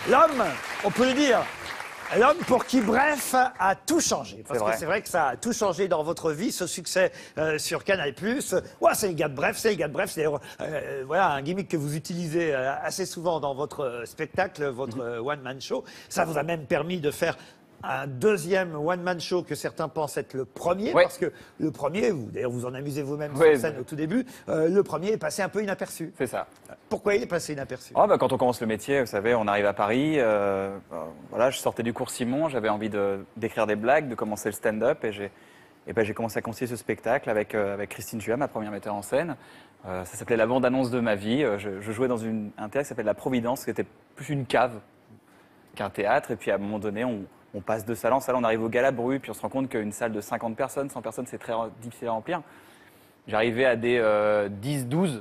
L'homme, on peut le dire, l'homme pour qui Bref a tout changé. Parce que c'est vrai que ça a tout changé dans votre vie, ce succès sur Canal+. Ouais, c'est le gars de Bref, c'est le gars de Bref. C'est voilà, un gimmick que vous utilisez assez souvent dans votre spectacle, votre one-man show. Ça vous a même permis de faire un deuxième one-man show que certains pensent être le premier, parce que le premier, d'ailleurs vous en amusez vous-même sur scène au tout début, le premier est passé un peu inaperçu. C'est ça. Pourquoi il est passé inaperçu? Quand on commence le métier, vous savez, on arrive à Paris, voilà, je sortais du cours Simon, j'avais envie d'écrire des blagues, de commencer le stand-up, et j'ai commencé à construire ce spectacle avec Christine Thuat, ma première metteur en scène. Ça s'appelait La bande-annonce de ma vie. Je jouais dans un théâtre qui s'appelle La Providence, qui était plus une cave qu'un théâtre, et puis à un moment donné, on passe de salle en salle, on arrive au Galabru, puis on se rend compte qu'une salle de 50 personnes, 100 personnes, c'est très difficile à remplir. J'arrivais à des 10, 12,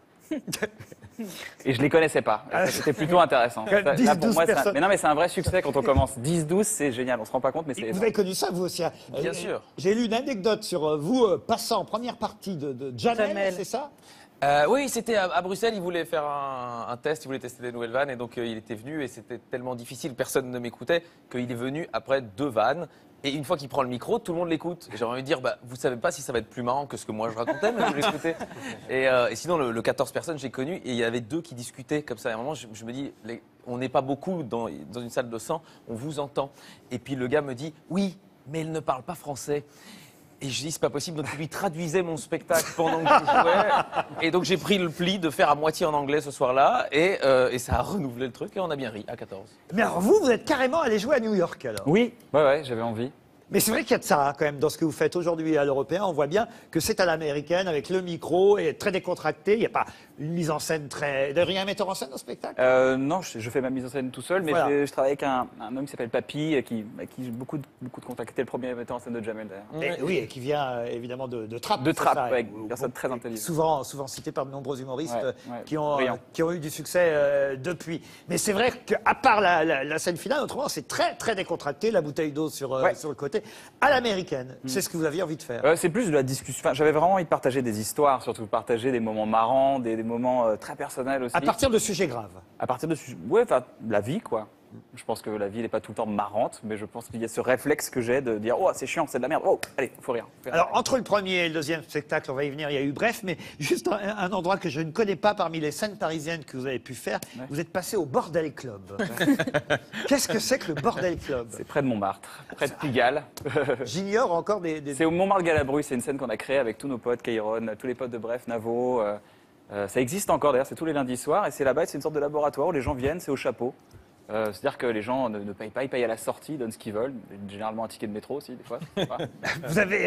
et je les connaissais pas. C'était plutôt intéressant. 10, 12 personnes. Mais non, mais c'est un vrai succès quand on commence. 10, 12, c'est génial, on se rend pas compte, mais c'est... Vous avez connu ça, vous aussi? Bien sûr. J'ai lu une anecdote sur vous passant en première partie de Jamel, c'est ça? Oui, c'était à Bruxelles, il voulait faire un test, il voulait tester des nouvelles vannes et donc il était venu et c'était tellement difficile, personne ne m'écoutait, qu'il est venu après 2 vannes. Et une fois qu'il prend le micro, tout le monde l'écoute. J'ai envie de dire, vous savez pas si ça va être plus marrant que ce que moi je racontais, mais vous l'écoutez. Et sinon, le 14 personnes, j'ai connu, et il y avait 2 qui discutaient comme ça. Et à un moment, je me dis, on n'est pas beaucoup dans une salle de 100, on vous entend. Et puis le gars me dit, oui, mais il ne parle pas français. Et je dis, c'est pas possible. Donc, il lui traduisait mon spectacle pendant que je jouais. Et donc, j'ai pris le pli de faire à moitié en anglais ce soir-là. Et ça a renouvelé le truc et on a bien ri à 14. Mais alors, vous êtes carrément allé jouer à New York, alors? Oui, ouais, j'avais envie. Mais c'est vrai qu'il y a de ça, quand même, dans ce que vous faites aujourd'hui à l'européen. On voit bien que c'est à l'américaine, avec le micro, et très décontracté. Il n'y a pas une mise en scène très... D'ailleurs, il y a un metteur en scène au spectacle? Non, je fais ma mise en scène tout seul, mais je travaille avec un homme qui s'appelle Papy, qui j'ai beaucoup de contacts. C'était le premier metteur en scène de Jamel, d'ailleurs. Oui, et qui vient évidemment de Trappes. De Trappes, avec une personne très intelligente. Souvent cité par de nombreux humoristes qui ont eu du succès depuis. Mais c'est vrai qu'à part la scène finale, autrement, c'est très, très décontracté, la bouteille d'eau sur le côté. À l'américaine, c'est ce que vous aviez envie de faire. C'est plus de la discussion. Enfin, j'avais vraiment envie de partager des histoires, surtout partager des moments marrants, des moments très personnels aussi. À partir de sujets graves. À partir de sujets... Ouais, enfin, la vie, quoi. Je pense que la vie n'est pas tout le temps marrante, mais je pense qu'il y a ce réflexe que j'ai de dire « Oh, c'est chiant, c'est de la merde. Oh, allez, faut rire. » Alors, entre le premier et le deuxième spectacle, on va y venir, il y a eu Bref, mais juste un endroit que je ne connais pas parmi les scènes parisiennes que vous avez pu faire, vous êtes passé au Bordel Club. Qu'est-ce que c'est que le Bordel Club? C'est près de Montmartre, près de Pigalle. J'ignore encore des... C'est au Montmartre-Galabru, c'est une scène qu'on a créée avec tous nos potes, Kairon, tous les potes de Bref, Navo. Ça existe encore d'ailleurs, c'est tous les lundis soirs, et c'est là-bas, c'est une sorte de laboratoire où les gens viennent, c'est au chapeau. C'est-à-dire que les gens ne payent pas, ils payent à la sortie, ils donnent ce qu'ils veulent, généralement un ticket de métro aussi, des fois. Vous avez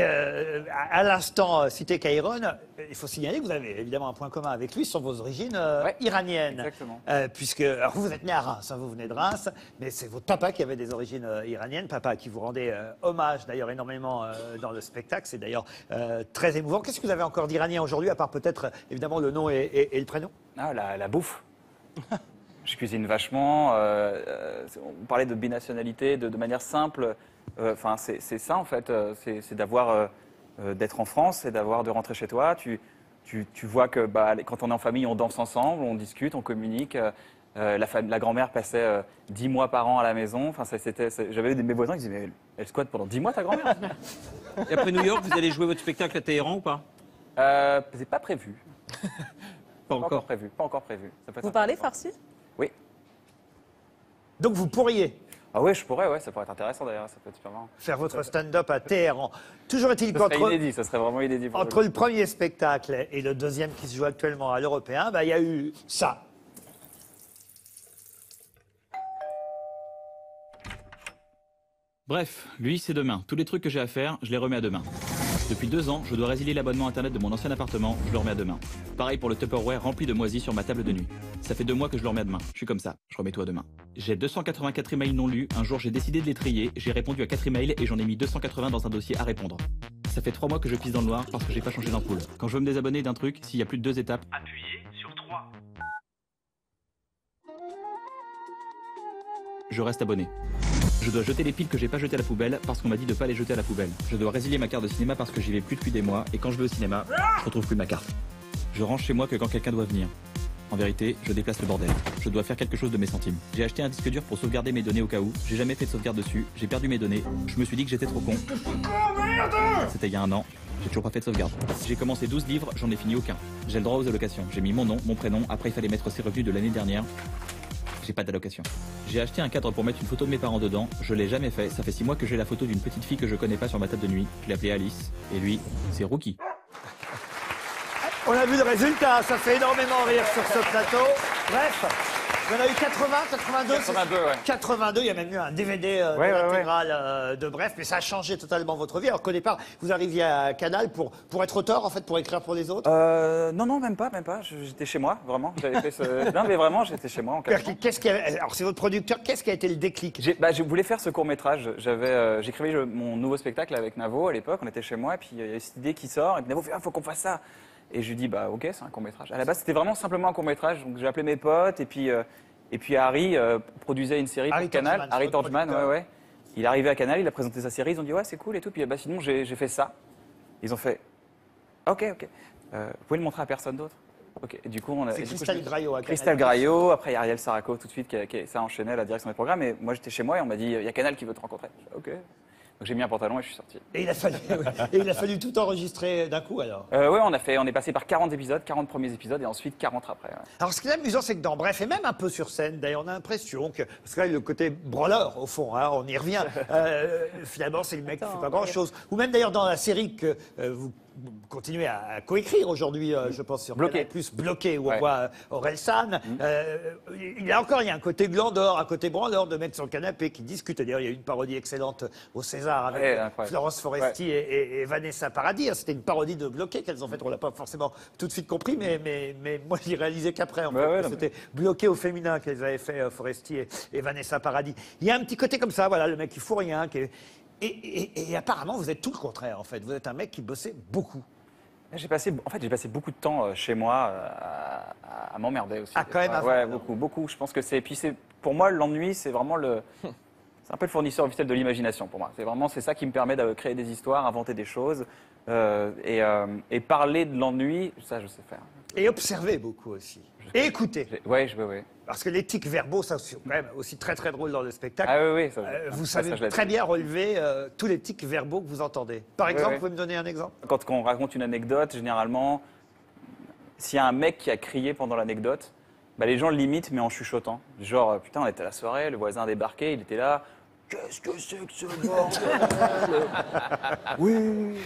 à l'instant cité Kairon, il faut signaler que vous avez évidemment un point commun avec lui sur vos origines iraniennes. Exactement. Puisque, alors vous êtes né à Reims, vous venez de Reims, mais c'est votre papa qui avait des origines iraniennes, papa à qui vous rendez hommage d'ailleurs énormément dans le spectacle, c'est d'ailleurs très émouvant. Qu'est-ce que vous avez encore d'iranien aujourd'hui, à part peut-être évidemment le nom et le prénom? Ah, la bouffe. Je cuisine vachement. On parlait de binationalité de manière simple. Enfin, c'est ça en fait. C'est d'être en France, c'est de rentrer chez toi. Tu vois que quand on est en famille, on danse ensemble, on discute, on communique. La grand-mère passait 10 mois par an à la maison. Enfin, j'avais mes voisins qui disaient mais elle squatte pendant 10 mois ta grand-mère. Et après New York, vous allez jouer votre spectacle à Téhéran ou pas? C'est pas prévu. Pas encore prévu. Pas encore prévu. Vous parlez farsi? Oui. Donc vous pourriez? Ah oui, je pourrais, ça pourrait être intéressant d'ailleurs, ça peut être super marrant. Faire votre stand-up à Téhéran. Toujours est-il qu'entre... Ça serait inédit, ça serait vraiment inédit. Entre le premier spectacle et le deuxième qui se joue actuellement à l'Européen, il y a eu ça. Bref, lui, c'est demain. Tous les trucs que j'ai à faire, je les remets à demain. Depuis 2 ans, je dois résilier l'abonnement internet de mon ancien appartement, je le remets à demain. Pareil pour le Tupperware rempli de moisies sur ma table de nuit. Ça fait 2 mois que je le remets à demain. Je suis comme ça, je remets tout à demain. J'ai 284 emails non lus, un jour j'ai décidé de les trier, j'ai répondu à 4 emails et j'en ai mis 280 dans un dossier à répondre. Ça fait 3 mois que je pisse dans le noir parce que j'ai pas changé d'ampoule. Quand je veux me désabonner d'un truc, s'il y a plus de 2 étapes, appuyez sur 3. Je reste abonné. Je dois jeter les piles que j'ai pas jetées à la poubelle parce qu'on m'a dit de pas les jeter à la poubelle. Je dois résilier ma carte de cinéma parce que j'y vais plus depuis des mois et quand je vais au cinéma, je retrouve plus ma carte. Je range chez moi que quand quelqu'un doit venir. En vérité, je déplace le bordel. Je dois faire quelque chose de mes centimes. J'ai acheté un disque dur pour sauvegarder mes données au cas où. J'ai jamais fait de sauvegarde dessus. J'ai perdu mes données. Je me suis dit que j'étais trop con. C'était il y a un an. J'ai toujours pas fait de sauvegarde. J'ai commencé 12 livres, j'en ai fini aucun. J'ai le droit aux allocations. J'ai mis mon nom, mon prénom. Après, il fallait mettre ses revenus de l'année dernière. J'ai pas d'allocation. J'ai acheté un cadre pour mettre une photo de mes parents dedans. Je l'ai jamais fait. Ça fait 6 mois que j'ai la photo d'une petite fille que je connais pas sur ma table de nuit. Je l'ai appelée Alice. Et lui, c'est Rookie. On a vu le résultat, ça fait énormément rire sur ce plateau. Bref, il y en a eu 80, 82. 82, ouais. 82, il y a même eu un DVD intégral de Bref, mais ça a changé totalement votre vie. Alors qu'au départ, vous arriviez à Canal pour être auteur, en fait, pour écrire pour les autres. Non, même pas. J'étais chez moi, vraiment. J'avais fait ce... Non, mais vraiment, j'étais chez moi. Alors, c'est votre producteur, qu'est-ce qui a été le déclic? Je voulais faire ce court-métrage. J'écrivais mon nouveau spectacle avec Navo à l'époque. On était chez moi, et puis il y a cette idée qui sort. Et puis Navo fait, faut qu'on fasse ça. Et je lui dis, ok, c'est un court-métrage. À la base, c'était vraiment simplement un court-métrage. Donc j'ai appelé mes potes, et puis Harry produisait une série pour Canal. Harry Torchman, ouais. Il est arrivé à Canal, il a présenté sa série, ils ont dit, ouais, c'est cool et tout. Puis sinon, j'ai fait ça. Ils ont fait, ok. Vous pouvez le montrer à personne d'autre? Ok. Et du coup, c'est Christelle Graillot à Canal. Christelle Graillot, après il y a Ariel Saraco tout de suite ça a enchaîné à la direction des programmes. Et moi, j'étais chez moi et on m'a dit, il y a Canal qui veut te rencontrer. Ok. Donc j'ai mis un pantalon et je suis sorti. Et il a fallu tout enregistrer d'un coup alors. Ouais, on est passé par 40 épisodes, 40 premiers épisodes et ensuite 40 après. Ouais. Alors ce qui est amusant, c'est que dans Bref, et même un peu sur scène, d'ailleurs, on a l'impression que, parce que là, le côté branleur, au fond, hein, on y revient, finalement, c'est le mec qui fait pas grand-chose. Ou même d'ailleurs dans la série que vous continuez à coécrire aujourd'hui, je pense, sur Bloqué. Plus Bloqué, où on voit Aurel San. Il y a un côté glandeur, un côté branleur de mecs sur le canapé qui discutent. D'ailleurs, il y a eu une parodie excellente au César avec Florence Foresti et Vanessa Paradis. C'était une parodie de Bloqué qu'elles ont faite. On l'a pas forcément tout de suite compris, mais moi, je l'ai réalisé qu'après. En fait, c'était Bloqué au féminin qu'elles avaient fait, Foresti et Vanessa Paradis. Il y a un petit côté comme ça, voilà, le mec qui fout rien, et apparemment, vous êtes tout le contraire, en fait. Vous êtes un mec qui bossait beaucoup. J'ai passé beaucoup de temps chez moi à m'emmerder aussi. Ah, quand même, ouais, beaucoup. Je pense que pour moi, l'ennui, c'est vraiment c'est un peu le fournisseur officiel de l'imagination pour moi. C'est ça qui me permet de créer des histoires, inventer des choses et parler de l'ennui, ça, je sais faire. Et observer beaucoup aussi. Et écouter. Oui. Parce que les tics verbaux, ça c'est quand même aussi très très drôle dans le spectacle. Ah oui. Vous savez très bien relever tous les tics verbaux que vous entendez. Par exemple, vous pouvez me donner un exemple? Quand on raconte une anecdote, généralement, s'il y a un mec qui a crié pendant l'anecdote, les gens l'imitent mais en chuchotant. Genre, putain, on était à la soirée, le voisin a débarqué, il était là. Qu'est-ce que c'est que ce bordel? Oui.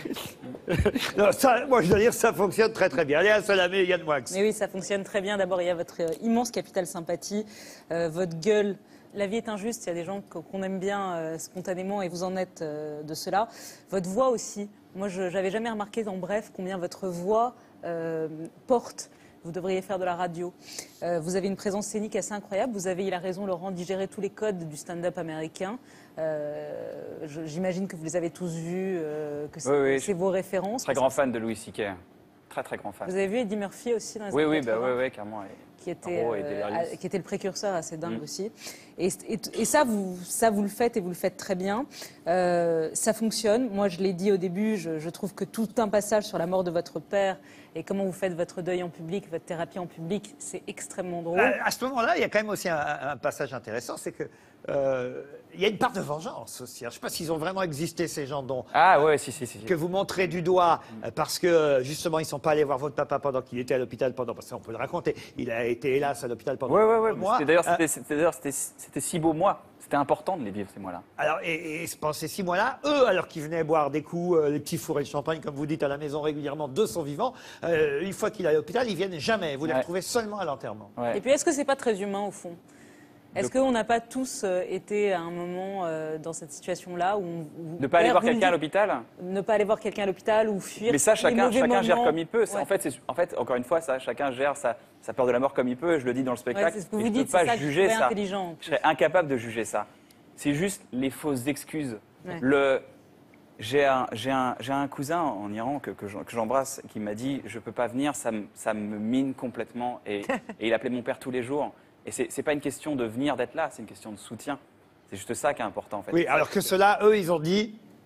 Non, ça, moi, je dois dire, ça fonctionne très très bien. Allez, à Salamé, Yann Moix. Mais oui, ça fonctionne très bien. D'abord, il y a votre immense capital sympathie, votre gueule. La vie est injuste, il y a des gens qu'on aime bien spontanément et vous en êtes de cela. Votre voix aussi. Moi, je n'avais jamais remarqué en Bref combien votre voix porte. Vous devriez faire de la radio. Vous avez une présence scénique assez incroyable. Vous avez, il a raison, Laurent, digéré tous les codes du stand-up américain. J'imagine que vous les avez tous vus, que c'est vos références. Très grand fan de Louis C.K. Très grand fan. Vous avez vu Eddie Murphy aussi dans les Oui, années 80, oui, clairement. qui était le précurseur assez dingue aussi. Et ça, vous le faites et vous le faites très bien. Ça fonctionne. Moi, je l'ai dit au début, je trouve que tout un passage sur la mort de votre père et comment vous faites votre deuil en public, votre thérapie en public, c'est extrêmement drôle. À ce moment-là, il y a quand même aussi un passage intéressant, c'est que il y a une part de vengeance aussi. Alors, je ne sais pas s'ils ont vraiment existé, ces gens dont que vous montrez du doigt parce que justement ils ne sont pas allés voir votre papa pendant qu'il était à l'hôpital parce qu'on peut le raconter. Il a été hélas à l'hôpital pendant un mois. D'ailleurs, c'était 6 beaux mois. C'était important de les vivre ces mois-là. Alors, et pendant ces 6 mois-là, eux, alors qu'ils venaient boire des coups, les petits fours et le champagne, comme vous dites, à la maison régulièrement de son vivant, une fois qu'il est à l'hôpital, ils viennent jamais. Vous les retrouvez seulement à l'enterrement. Ouais. Et puis, est-ce que c'est pas très humain au fond? Est-ce qu'on n'a pas tous été à un moment dans cette situation-là où ne pas aller voir quelqu'un à l'hôpital? Ne pas aller voir quelqu'un à l'hôpital ou fuir. Mais ça, chacun gère comme il peut. Ouais. En fait, encore une fois, chacun gère sa peur de la mort comme il peut. Je le dis dans le spectacle. C'est ce que vous je dites, ne peux pas juger ça. Intelligent. Je serais incapable de juger ça. C'est juste les fausses excuses. Ouais. J'ai un cousin en Iran que j'embrasse qui m'a dit je peux pas venir, ça me mine complètement et il appelait mon père tous les jours. Et c'est pas une question de venir, d'être là, c'est une question de soutien. C'est juste ça qui est important en fait. Oui, alors que ceux-là, eux, ils ont dit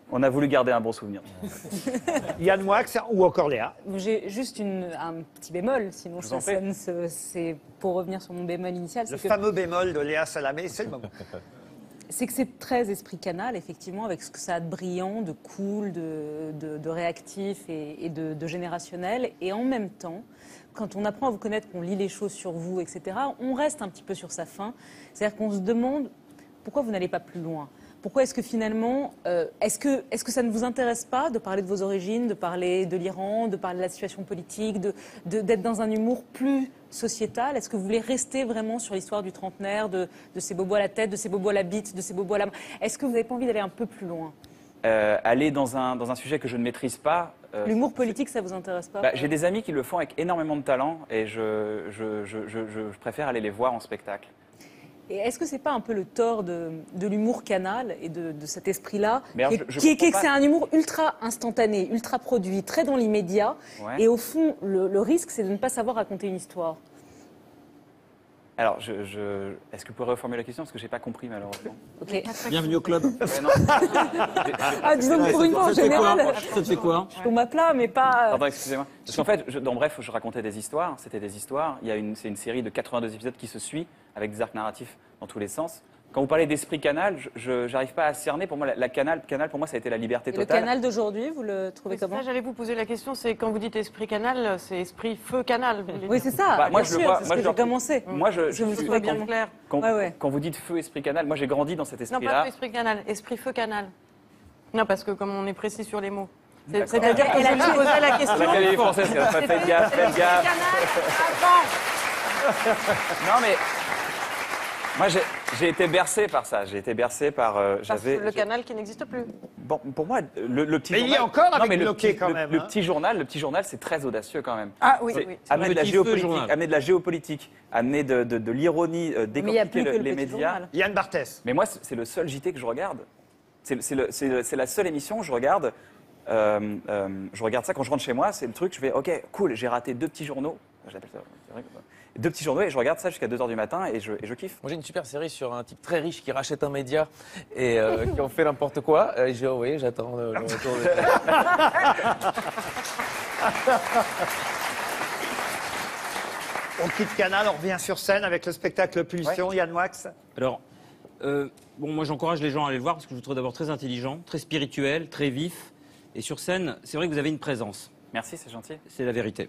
On a voulu garder un bon souvenir. Yann Moix ou encore Léa? J'ai juste un petit bémol, sinon Je vous en ça prie. sonne, c'est pour revenir sur mon bémol initial. Le c'est que- fameux bémol de Léa Salamé, c'est le moment. C'est que c'est très esprit canal, effectivement, avec ce que ça a de brillant, de cool, de réactif et de générationnel. Et en même temps, quand on apprend à vous connaître, qu'on lit les choses sur vous, etc., on reste un petit peu sur sa faim. C'est-à-dire qu'on se demande pourquoi vous n'allez pas plus loin. Pourquoi est-ce que finalement, est-ce que ça ne vous intéresse pas de parler de vos origines, de parler de l'Iran, de parler de la situation politique, d'être dans un humour plus sociétal? Est-ce que vous voulez rester vraiment sur l'histoire du trentenaire, de ces bobos à la tête, de ces bobos à la bite, de ces bobos à la main? Est-ce que vous n'avez pas envie d'aller un peu plus loin? Aller dans un sujet que je ne maîtrise pas. L'humour politique, ça vous intéresse pas? J'ai des amis qui le font avec énormément de talent et je préfère aller les voir en spectacle. Et est-ce que c'est pas un peu le tort de l'humour canal et de cet esprit-là, Mais alors, qui est que comprends c'est pas. un humour ultra instantané, ultra produit, très dans l'immédiat, Ouais. et au fond, le risque, c'est de ne pas savoir raconter une histoire. Alors, est-ce que vous pouvez reformuler la question parce que j'ai pas compris malheureusement. Ok. Bienvenue au club. Ouais, non. Ah, disons que pour une fois, en Ça te fait quoi général, Ça te fait quoi je tombe à plat, mais pas. Pardon, excusez-moi. Parce qu'en fait, dans Bref, je racontais des histoires. C'était des histoires. C'est une série de 82 épisodes qui se suit avec des arcs narratifs dans tous les sens. Quand vous parlez d'esprit canal, je n'arrive pas à cerner. Pour moi, la canal, pour moi, ça a été la liberté Et le totale. canal d'aujourd'hui, vous le trouvez comment? Ça, j'allais vous poser la question, c'est quand vous dites esprit canal, c'est esprit feu canal. Oui, c'est ça. Bah, moi, bien je le sûr, vois- c'est ce moi, que je j'ai le- commencé. Moi, je Je vous suis- trouvais bien bien clair. quand, Ouais, ouais. quand vous dites feu, esprit canal, moi, j'ai grandi dans cet Non, pas esprit-là. feu esprit canal, esprit feu canal. Non, parce que comme on est précis sur les mots. D'accord. C'est-à-dire que je lui posais la question. L'Académie française, faites gaffe, faites gaffe. Non, mais moi, j'ai été bercé par ça. J'ai été bercé par. Le canal qui n'existe plus. Bon, pour moi, le petit Mais il y journal. a encore avec mais le Bloqué, petit- quand le- même, Le hein. petit journal, c'est très audacieux quand même. Ah oui, C'est oui. amener de la Petit feu géopolitique, journal. amener de la géopolitique, amener de l'ironie, Mais il n'y a décortiquer plus que le les petit médias. journal. Yann Barthès. Mais moi, c'est le seul JT que je regarde. C'est la seule émission que je regarde. Je regarde ça quand je rentre chez moi. C'est le truc. Je fais OK, cool. J'ai raté 2 petits journaux. J'appelle ça. C'est vrai, 2 petits journaux et je regarde ça jusqu'à 2 h du matin et je kiffe. Moi j'ai une super série sur un type très riche qui rachète un média et qui en fait n'importe quoi. Et j'ai oui, j'attends le retour de... On quitte Canal, on revient sur scène avec le spectacle Pulsion. Yann Moix. Alors, moi j'encourage les gens à aller le voir parce que je vous trouve d'abord très intelligent, très spirituel, très vif. Et sur scène, c'est vrai que vous avez une présence. Merci, c'est gentil. C'est la vérité.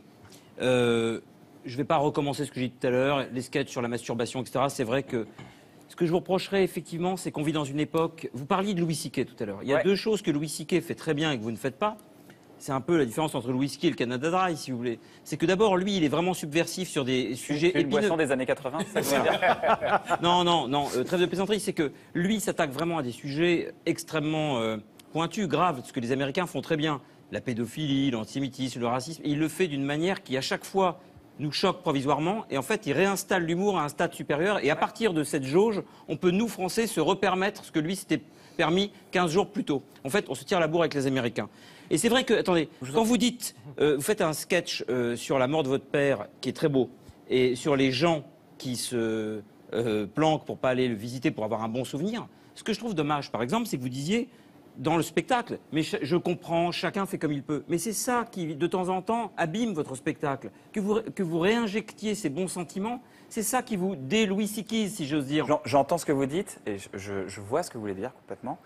Je ne vais pas recommencer ce que j'ai dit tout à l'heure, les sketchs sur la masturbation, etc. C'est vrai que ce que je vous reprocherais effectivement, c'est qu'on vit dans une époque. Vous parliez de Louis C.K. tout à l'heure. Il y a Ouais. 2 choses que Louis C.K. fait très bien et que vous ne faites pas. C'est un peu la différence entre Louis C.K. et le Canada Dry, si vous voulez. C'est que d'abord, lui, il est vraiment subversif sur des sujets C'est une épineux. boisson des années 80, c'est ça que vous voulez dire? Non, trêve de plaisanterie, c'est que lui s'attaque vraiment à des sujets extrêmement pointus, graves, ce que les Américains font très bien. La pédophilie, l'antisémitisme, le racisme. Et il le fait d'une manière qui, à chaque fois, nous choque provisoirement. Et en fait, il réinstalle l'humour à un stade supérieur. Et à partir de cette jauge, on peut, nous, Français, se repermettre ce que lui s'était permis 15 jours plus tôt. En fait, on se tire la bourre avec les Américains. Et c'est vrai que, attendez, quand vous dites, vous faites un sketch sur la mort de votre père, qui est très beau, et sur les gens qui se planquent pour pas aller le visiter, pour avoir un bon souvenir, ce que je trouve dommage, par exemple, c'est que vous disiez, dans le spectacle, mais je comprends, chacun fait comme il peut. Mais c'est ça qui, de temps en temps, abîme votre spectacle. Que vous réinjectiez ces bons sentiments, c'est ça qui vous délouis C.K., si j'ose dire. J'entends ce que vous dites et je vois ce que vous voulez dire complètement.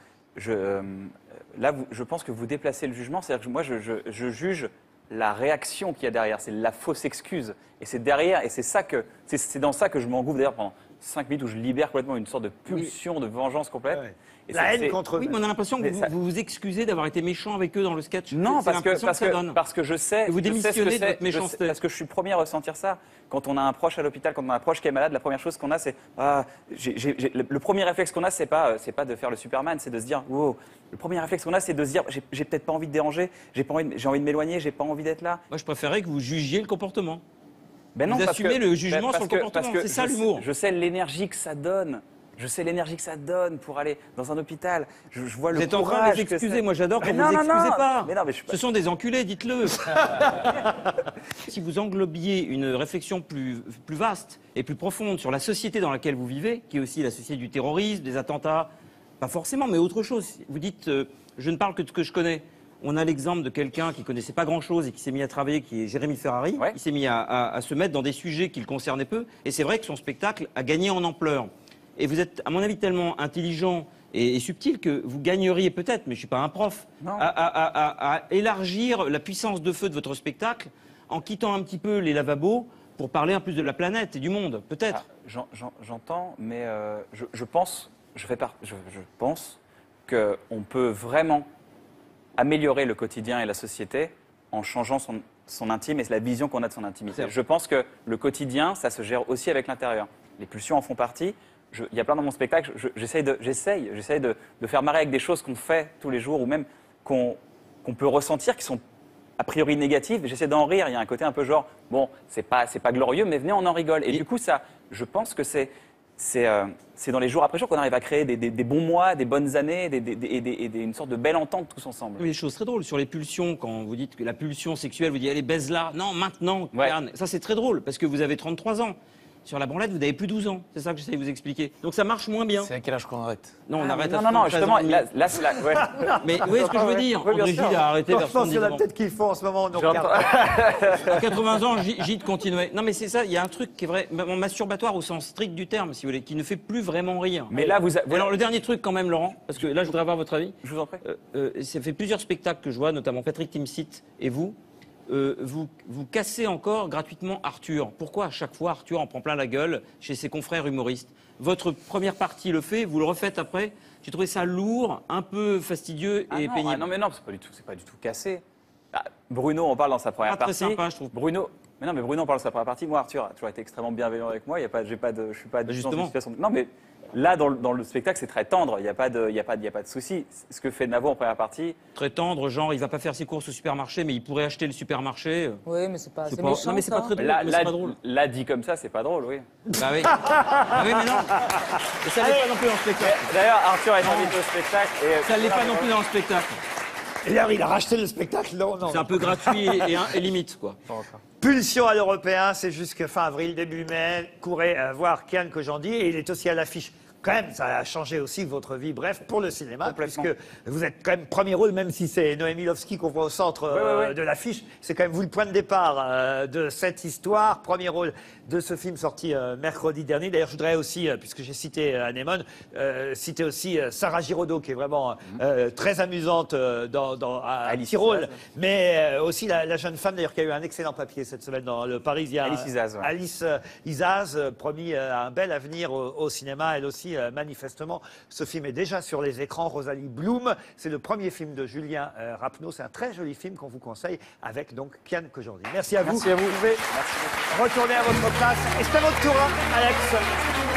Là, je pense que vous déplacez le jugement. C'est-à-dire que moi, je juge la réaction qu'il y a derrière. C'est la fausse excuse. Et c'est derrière, et c'est dans ça que je m'engouffre d'ailleurs pendant 5 minutes où je libère complètement une sorte de pulsion de vengeance complète. Ouais. Et La c'est- haine contre eux. Oui, mais on a l'impression que Mais ça- vous vous excusez d'avoir été méchant avec eux dans le sketch. Non, C'est parce que, l'impression parce, ça que, donne. parce que je sais. Et vous je sais ce que démissionnez de c'est, votre méchanceté. parce que je suis le premier à ressentir ça. Quand on a un proche à l'hôpital, quand on a un proche qui est malade, la première chose qu'on a, c'est. Le premier réflexe qu'on a, c'est pas de faire le Superman, c'est de se dire. Wow. Le premier réflexe qu'on a, c'est de se dire j'ai peut-être pas envie de déranger, j'ai envie de m'éloigner, j'ai pas envie d'être là. Moi, je préférais que vous jugiez le comportement. Ben Vous parce assumez que- le jugement ben sur le comportement, parce que c'est ça, je sais- l'humour. Je sais l'énergie que ça donne. Je sais l'énergie que ça donne pour aller dans un hôpital. Je vois Vous le êtes en train courage de les que excuser. c'est. Moi, j'adore quand Mais vous non, les non, excusez non. pas. Mais non, mais je suis pas- Ce sont des enculés, dites-le. Si vous englobiez une réflexion plus vaste et plus profonde sur la société dans laquelle vous vivez, qui est aussi la société du terrorisme, des attentats, pas forcément, mais autre chose. Vous dites je ne parle que de ce que je connais. On a l'exemple de quelqu'un qui connaissait pas grand-chose et qui s'est mis à travailler, qui est Jérémy Ferrari. Ouais. Il s'est mis à se mettre dans des sujets qui le concernaient peu. Et c'est vrai que son spectacle a gagné en ampleur. Et vous êtes, à mon avis, tellement intelligent et subtil que vous gagneriez peut-être, mais je ne suis pas un prof, à élargir la puissance de feu de votre spectacle en quittant un petit peu les lavabos pour parler un peu de la planète et du monde, peut-être. J'entends, mais je pense qu'on peut vraiment améliorer le quotidien et la société en changeant son intime et la vision qu'on a de son intimité. Je pense que le quotidien, ça se gère aussi avec l'intérieur. Les pulsions en font partie. Il y a plein dans mon spectacle, j'essaye de faire marrer avec des choses qu'on fait tous les jours ou même qu'on peut ressentir qui sont a priori négatives. J'essaie d'en rire. Il y a un côté un peu genre, bon, c'est pas glorieux, mais venez, on en rigole. Et du coup, ça, je pense que c'est dans les jours après jour qu'on arrive à créer des bons mois, des bonnes années et une sorte de belle entente tous ensemble. Oui, des choses très drôles sur les pulsions, quand vous dites que la pulsion sexuelle, vous dites allez, baise là. Non, maintenant, Kern. Ça, c'est très drôle parce que vous avez 33 ans. Sur la branlette, vous n'avez plus 12 ans. C'est ça que j'essaie de vous expliquer. Donc ça marche moins bien. C'est à quel âge qu'on arrête? Non, on arrête à Non, justement, là, c'est là. Ouais. Mais vous voyez ce que je veux dire? Oui, bien André sûr. Gide a arrêté vers Je pense qu'il y 70 en a ans. peut-être qui le font en ce moment. Donc, À 80 ans, Gide continuait. Non, mais c'est ça, il y a un truc qui est vrai, masturbatoire au sens strict du terme, si vous voulez, qui ne fait plus vraiment rire. Mais là, Alors, le dernier truc, quand même, Laurent, parce que là, je voudrais avoir votre avis. Je vous en prie. Ça fait plusieurs spectacles que je vois, notamment Patrick Timsit et vous. Vous cassez encore gratuitement Arthur. Pourquoi à chaque fois Arthur en prend plein la gueule chez ses confrères humoristes? Votre première partie le fait, vous le refaites après. J'ai trouvé ça lourd, un peu fastidieux et pénible. Non, mais non, c'est pas du tout cassé. Bruno en parle dans sa première partie. Très sympa, je trouve. Bruno en parle dans sa première partie. Moi, Arthur a toujours été extrêmement bienveillant avec moi. Je suis pas dans une situation. Non, mais là, dans le spectacle, c'est très tendre. Il y a pas de souci. Ce que fait Navo en première partie. Très tendre, genre il va pas faire ses courses au supermarché, mais il pourrait acheter le supermarché. Oui, mais c'est pas C'est méchant. non, mais c'est pas ça. très drôle. C'est pas drôle. Là, dit comme ça, c'est pas drôle, oui. Bah oui. Ah oui, mais non. Et ça l'est pas non plus dans le spectacle. D'ailleurs, Arthur est invité au spectacle. Ça l'est pas non plus dans le spectacle. Et là, il a racheté le spectacle. Non. C'est un peu gratuit et limite, quoi. Pulsion à l'Européen, c'est jusque fin avril, début mai. Courez voir Kian Kojandi et il est aussi à l'affiche. Quand même, ça a changé aussi votre vie, bref, pour le cinéma, puisque vous êtes quand même premier rôle, même si c'est Noémie Lovski qu'on voit au centre de l'affiche. C'est quand même vous le point de départ de cette histoire. Premier rôle de ce film sorti mercredi dernier. D'ailleurs, je voudrais aussi, puisque j'ai cité Anémone, citer aussi Sarah Giraudot, qui est vraiment très amusante à Tyrol, mais aussi la jeune femme, d'ailleurs, qui a eu un excellent papier cette semaine dans Le Parisien. Alice Isaz. Ouais. Alice Isaz, promis un bel avenir au cinéma, elle aussi. Manifestement, ce film est déjà sur les écrans. Rosalie Bloom, c'est le premier film de Julien Rapneau. C'est un très joli film qu'on vous conseille avec donc Kian Kojandi. Merci à vous. Merci à vous. Vous pouvez retourner à votre place. Et c'est à votre tour, hein, Alex.